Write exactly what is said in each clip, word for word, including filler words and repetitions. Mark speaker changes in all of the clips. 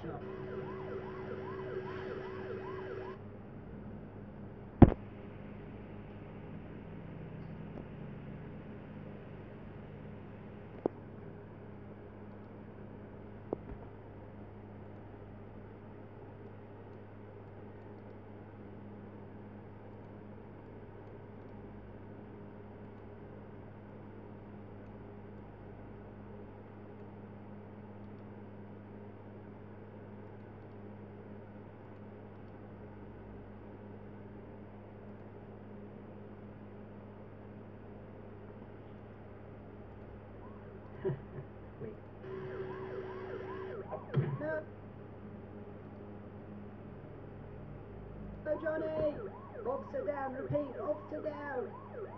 Speaker 1: No. Wait. No. No, Johnny! Officer down, repeat, officer down!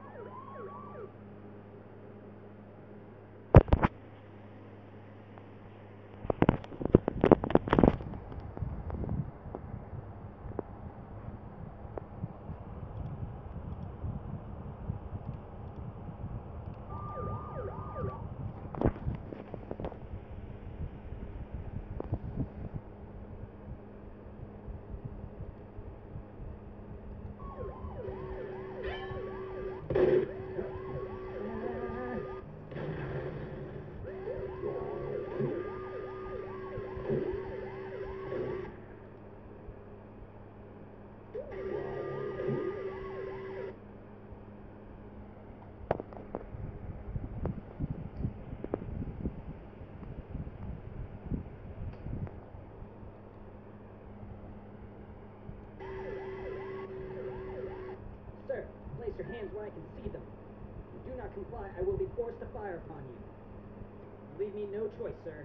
Speaker 1: Sir, place your hands where I can see them. If you do not comply, I will be forced to fire upon you. Leave me no choice, sir.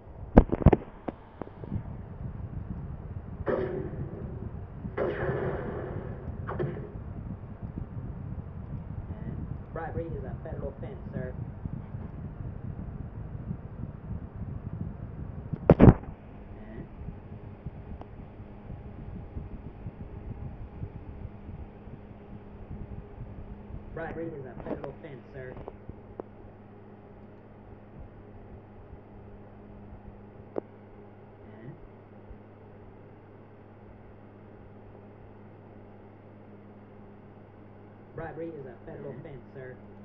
Speaker 1: Bribery is a federal offense, sir. Bribery is a federal offense, sir. Bribery is a federal offense, sir.